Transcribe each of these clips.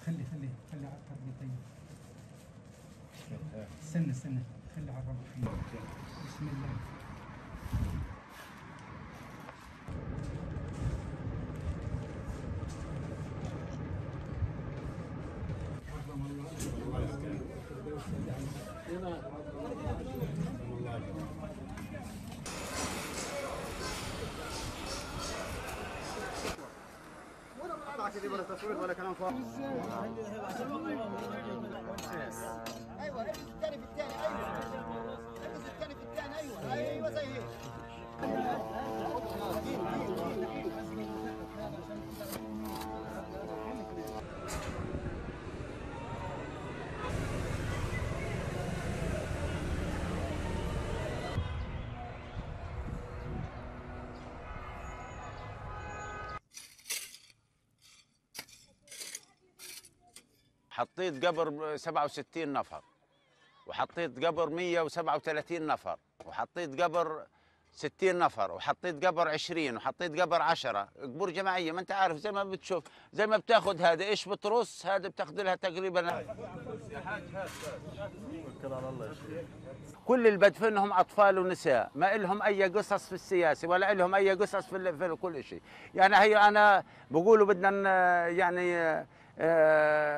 خلي على الربي طيب. استنى خلي على الربي. بسم الله. كذي ولا تصوير ولا كلام فاضي. ايوه البس الثاني في الثاني. ايوه البس الثاني في الثاني. ايوه زي هيك. حطيت قبر 67 نفر، وحطيت قبر 137 نفر، وحطيت قبر 60 نفر، وحطيت قبر 20، وحطيت قبر 10 قبور جماعيه. ما انت عارف زي ما بتشوف، زي ما بتاخذ هذا ايش بترص، هذا بتاخذ لها تقريبا. كل اللي بدفنهم اطفال ونساء، ما لهم اي قصص في السياسه ولا لهم اي قصص في كل شيء. يعني هي انا بقولوا بدنا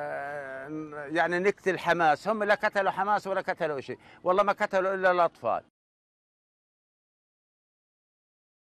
يعني نقتل حماس، هم لا قتلوا حماس ولا قتلوا شيء، والله ما قتلوا الا الاطفال.